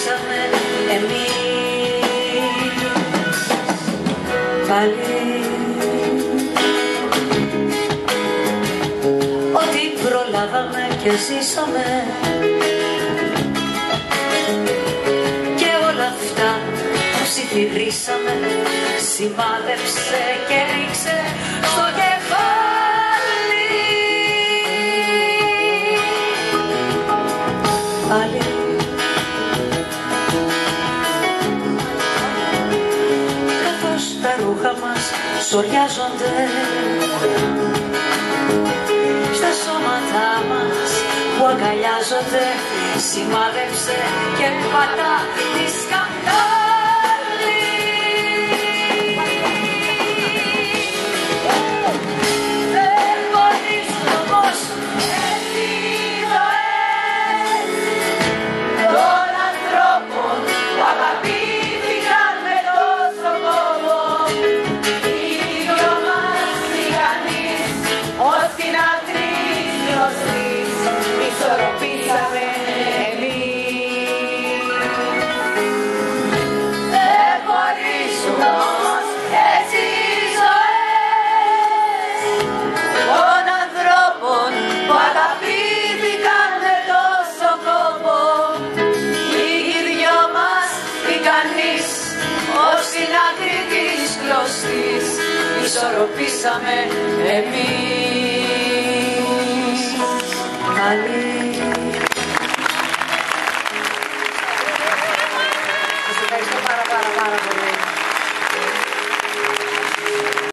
ισορροπήσαμε εμείς πάλι. Ό,τι προλάβαμε και ζήσαμε και όλα αυτά που συμφιρίσαμε σημάδεψε και ρίξε στο κεφάλι πάλι. Καθώς τα ρούχα μας σωριάζονται στα σώματά μας που αγκαλιάζονται, σημάδεψε και πατά τη σκανδάλη. Δεν χωρίζουν όμως έτσι οι ζωές των ανθρώπων που αγαπήθηκαν με τόσο κόπο. Οι δυο μας οι κανείς ως την άκρη γνωστής ισορροπήσαμε εμείς. Δεν χωρίζουν όμως έτσι οι ζωές των ανθρώπων που αγαπήθηκαν με τόσο κόπο. Οι δυο μας ή κανείς ως την άκρη της κλωστής ισορροπήσαμε εμείς.